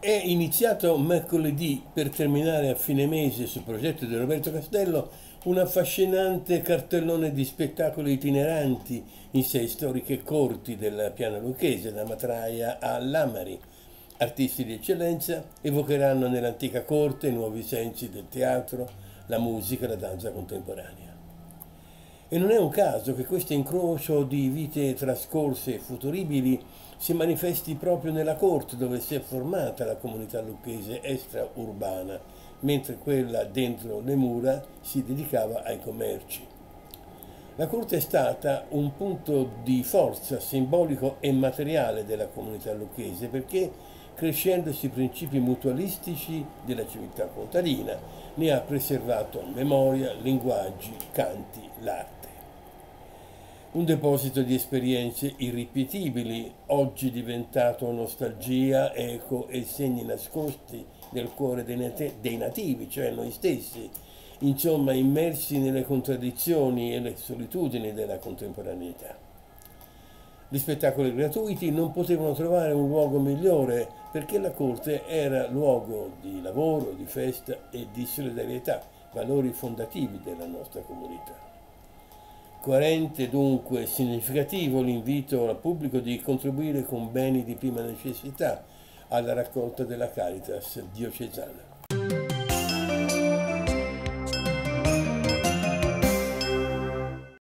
È iniziato mercoledì per terminare a fine mese sul progetto di Roberto Castello un affascinante cartellone di spettacoli itineranti in 6 storiche corti della Piana Lucchese, da Matraia a Lamari. Artisti di eccellenza evocheranno nell'antica corte i nuovi sensi del teatro, la musica e la danza contemporanea. E non è un caso che questo incrocio di vite trascorse e futuribili si manifesti proprio nella corte dove si è formata la comunità lucchese extraurbana, mentre quella dentro le mura si dedicava ai commerci. La corte è stata un punto di forza simbolico e materiale della comunità lucchese perché, crescendosi i principi mutualistici della civiltà contadina, ne ha preservato memoria, linguaggi, canti, l'arte. Un deposito di esperienze irripetibili, oggi diventato nostalgia, eco e segni nascosti nel cuore dei nativi, cioè noi stessi, insomma immersi nelle contraddizioni e le solitudini della contemporaneità. Gli spettacoli gratuiti non potevano trovare un luogo migliore perché la corte era luogo di lavoro, di festa e di solidarietà, valori fondativi della nostra comunità. Coerente dunque e significativo l'invito al pubblico di contribuire con beni di prima necessità alla raccolta della Caritas diocesana.